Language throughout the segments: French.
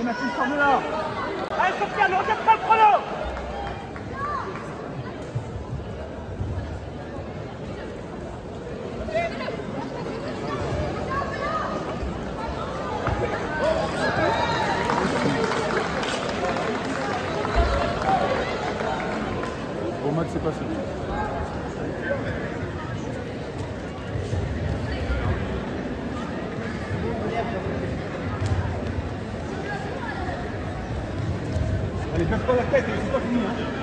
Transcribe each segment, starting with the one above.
Allez Maxime, sors de là. Allez Sophia, ne regarde pas le chrono. Bon Max, c'est passé. Allez, casse pas la tête, c'est pas fini.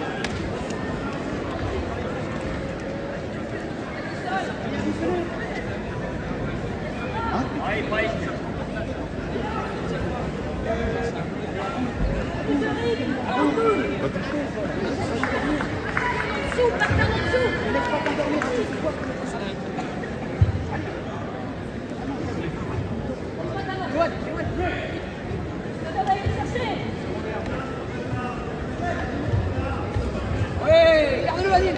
Ouais, garde-le, Adil.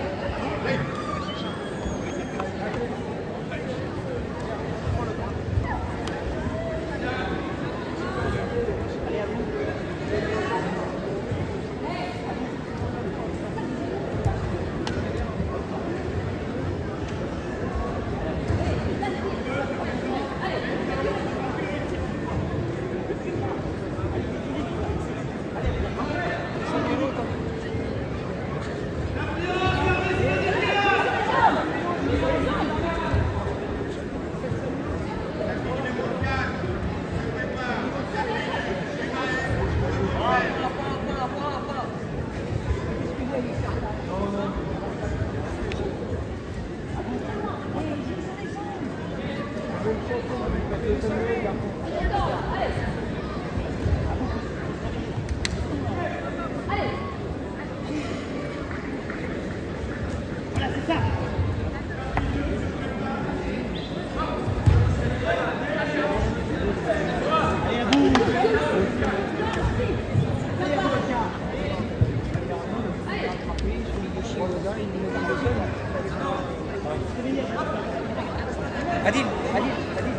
Adil, Adil, Adil.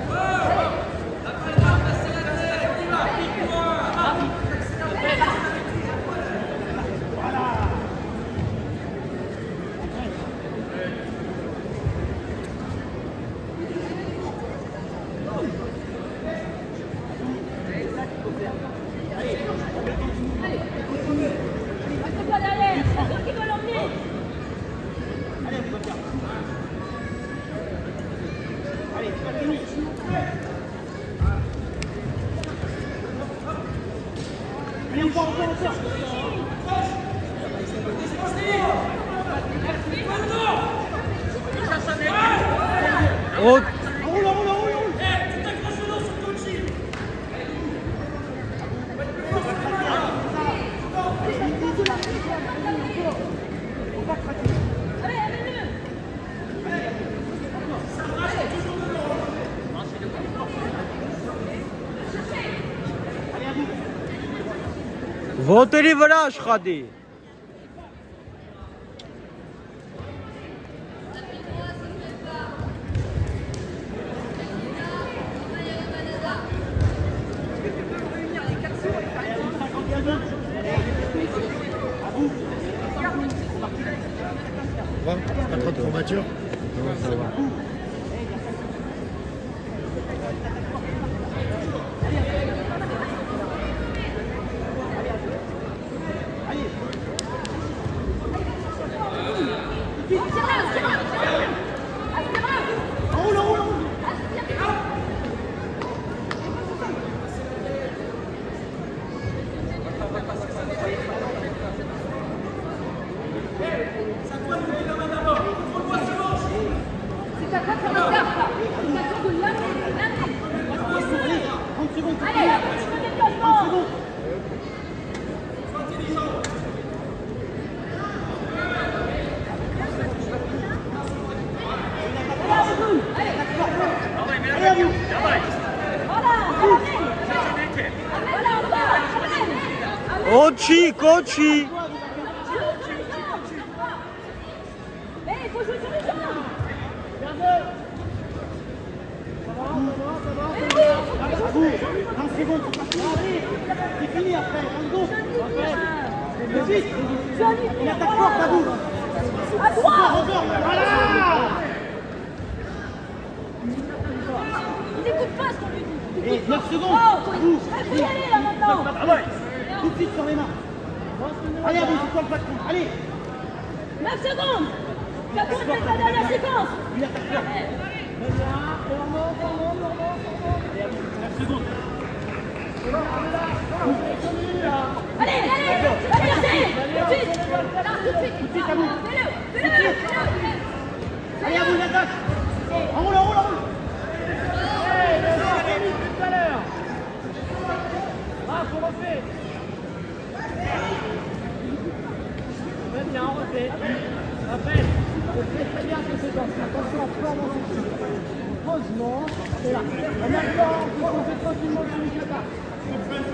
Oh. Votez les voilà, Shradé. Pas trop de courbature? Non, ça va. Ochi, Kochi. Il faut jouer sur les jambes. Ça va, ça va, ça va. 20 secondes. C'est fini après, Rango. Vite. Johnny, Il attaque fort, Tabou. à droite. Voilà. Il n'écoute pas ce qu'on lui dit. Et 9 secondes. Oh, il faut y aller là maintenant. Ah ouais. Tout de suite sur les mains. Allez, Abou, c'est toi le patron. Allez. 9 secondes. Capot, c'est la dernière séquence. Il attaque fort. Allez, Abou, 9 secondes. Allez, allez, regardez. Tout de suite. Là, tout de suite. Tout de suite, Abou. Fais-le. Allez, Abou, il attaque. Enroule. Tout à l'heure. Ah, faut refaire. Bien, on refait. Rappelle, on fait très bien ces séquences. Attention, forme en dessous. Heureusement, c'est là. En même temps, on peut poser tranquillement sur les capas.